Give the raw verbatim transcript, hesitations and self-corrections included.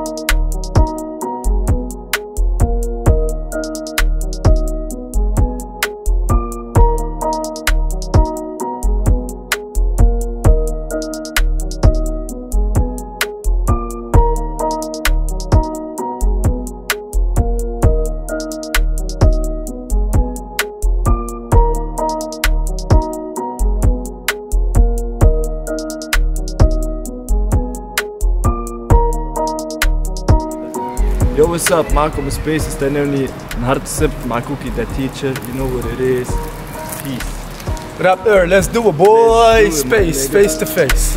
Yo, what's up? معكم سبيس، استنوني نهار السبت مع كوكي ذا تيتشر. You know what it is. Peace. RapHeure, let's do it, boy. Space, face to face.